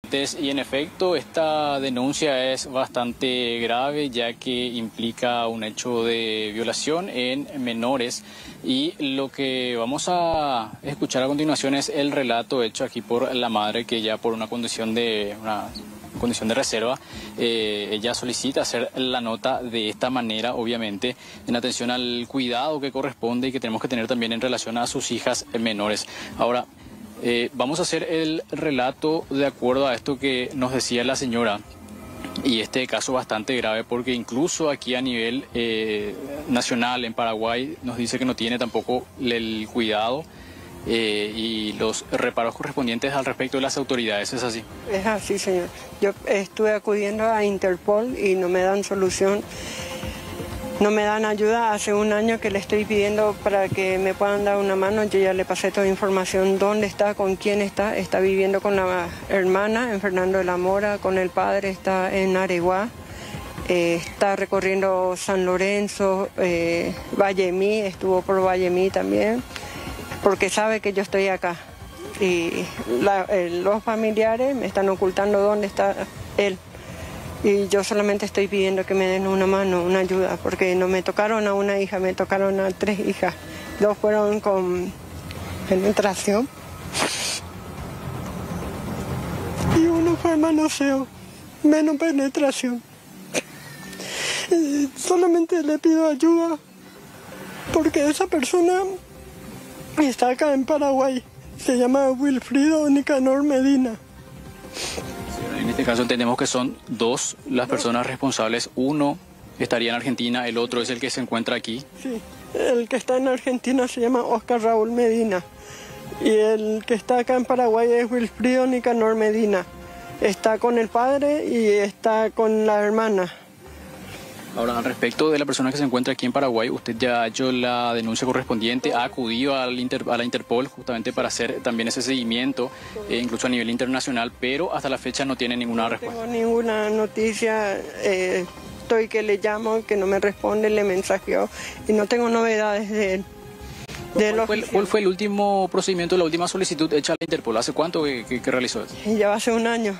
Y en efecto, esta denuncia es bastante grave ya que implica un hecho de violación en menores y lo que vamos a escuchar a continuación es el relato hecho aquí por la madre que ya por una condición de reserva, ella solicita hacer la nota de esta manera, obviamente, en atención al cuidado que corresponde y que tenemos que tener también en relación a sus hijas menores. Ahora, vamos a hacer el relato de acuerdo a esto que nos decía la señora. Y este caso bastante grave porque incluso aquí a nivel nacional en Paraguay nos dice que no tiene tampoco el cuidado y los reparos correspondientes al respecto de las autoridades. ¿Es así? Es así, señor. Yo estuve acudiendo a Interpol y no me dan solución, no me dan ayuda. Hace un año que le estoy pidiendo para que me puedan dar una mano. Yo ya le pasé toda información, dónde está, con quién está viviendo con la hermana en Fernando de la Mora, con el padre está en Areguá, está recorriendo San Lorenzo, Vallemí, estuvo por Vallemí también, porque sabe que yo estoy acá. Y los familiares me están ocultando dónde está él. Y yo solamente estoy pidiendo que me den una mano, una ayuda, porque no me tocaron a una hija, me tocaron a 3 hijas. 2 fueron con penetración y uno fue manoseo, menos penetración. Y solamente le pido ayuda porque esa persona está acá en Paraguay, se llama Wilfrido Nicanor Medina. En este caso entendemos que son 2 las personas responsables. Uno estaría en Argentina, el otro es el que se encuentra aquí. Sí, el que está en Argentina se llama Oscar Raúl Medina y el que está acá en Paraguay es Wilfrido Nicanor Medina. Está con el padre y está con la hermana. Ahora, al respecto de la persona que se encuentra aquí en Paraguay, usted ya ha hecho la denuncia correspondiente, ha acudido a la Interpol justamente para hacer también ese seguimiento, incluso a nivel internacional, pero hasta la fecha no tiene ninguna respuesta. No tengo ninguna noticia, estoy que le llamo, que no me responde, le mensajeo y no tengo novedades de él. ¿Cuál fue el último procedimiento, la última solicitud hecha a la Interpol? ¿Hace cuánto que realizó eso? Ya va a ser un año,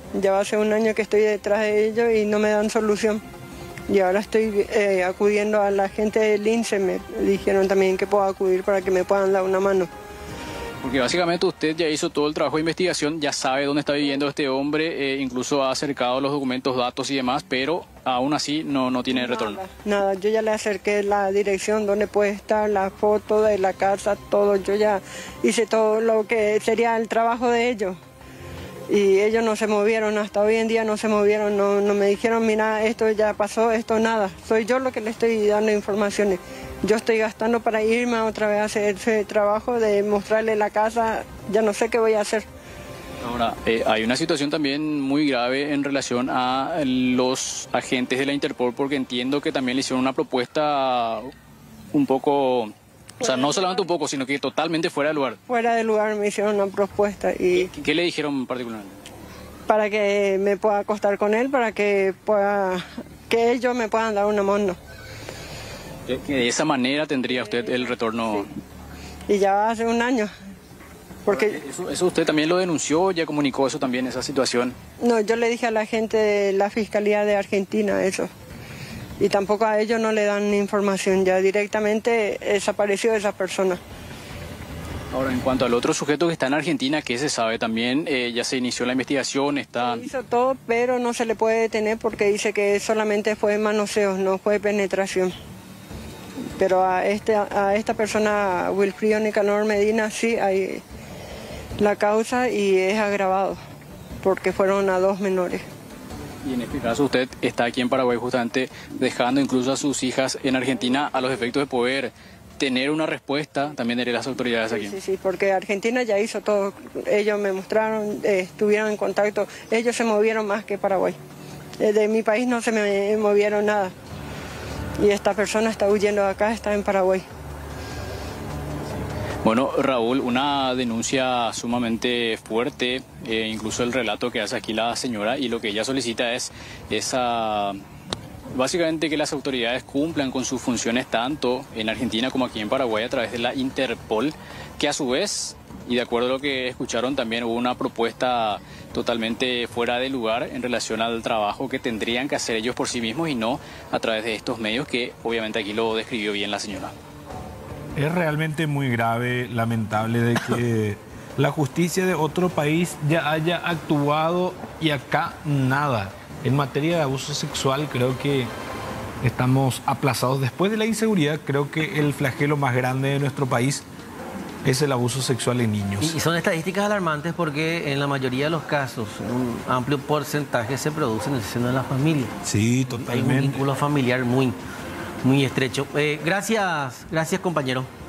que estoy detrás de ellos y no me dan solución. Y ahora estoy acudiendo a la gente del INSE, me dijeron también que puedo acudir para que me puedan dar una mano. Porque básicamente usted ya hizo todo el trabajo de investigación, ya sabe dónde está viviendo este hombre, incluso ha acercado los documentos, datos y demás, pero aún así no tiene retorno. Nada, yo ya le acerqué la dirección donde puede estar, la foto de la casa, todo, yo ya hice todo lo que sería el trabajo de ellos. Y ellos no se movieron, hasta hoy en día no se movieron, no me dijeron, mira, esto ya pasó, esto nada. Soy yo lo que le estoy dando informaciones. Yo estoy gastando para irme otra vez a hacer ese trabajo de mostrarle la casa, ya no sé qué voy a hacer. Ahora, hay una situación también muy grave en relación a los agentes de la Interpol, porque entiendo que también le hicieron una propuesta un poco... O sea, no solamente un poco, sino que totalmente fuera de lugar. Fuera de lugar me hicieron una propuesta y... ¿Qué le dijeron particularmente? Para que me pueda acostar con él, para que ellos me puedan dar una mano. Que de esa manera tendría usted el retorno... Sí. Y ya hace un año. Porque... ¿Eso usted también lo denunció? ¿Ya comunicó eso también, esa situación? No, yo le dije a la gente de la Fiscalía de Argentina eso. Y tampoco a ellos no le dan información, ya directamente desapareció esa persona. Ahora, en cuanto al otro sujeto que está en Argentina, ¿qué se sabe? También ya se inició la investigación, está... Hizo todo, pero no se le puede detener porque dice que solamente fue manoseo, no fue penetración. Pero a esta persona, Wilfrido Nicanor Medina, sí hay la causa y es agravado, porque fueron a 2 menores. Y en este caso usted está aquí en Paraguay justamente dejando incluso a sus hijas en Argentina a los efectos de poder tener una respuesta también de las autoridades aquí. Sí, porque Argentina ya hizo todo. Ellos me mostraron, estuvieron en contacto, ellos se movieron más que Paraguay. De mi país no se me movieron nada. Y esta persona está huyendo de acá, está en Paraguay. Bueno, Raúl, una denuncia sumamente fuerte, incluso el relato que hace aquí la señora, y lo que ella solicita es básicamente que las autoridades cumplan con sus funciones tanto en Argentina como aquí en Paraguay a través de la Interpol, que a su vez, y de acuerdo a lo que escucharon, también hubo una propuesta totalmente fuera de lugar en relación al trabajo que tendrían que hacer ellos por sí mismos y no a través de estos medios, que obviamente aquí lo describió bien la señora. Es realmente muy grave, lamentable de que la justicia de otro país ya haya actuado y acá nada. En materia de abuso sexual creo que estamos aplazados. Después de la inseguridad, creo que el flagelo más grande de nuestro país es el abuso sexual en niños. Y son estadísticas alarmantes porque en la mayoría de los casos, un amplio porcentaje se produce en el seno de la familia. Sí, Hay totalmente. un vínculo familiar muy estrecho. Gracias compañero.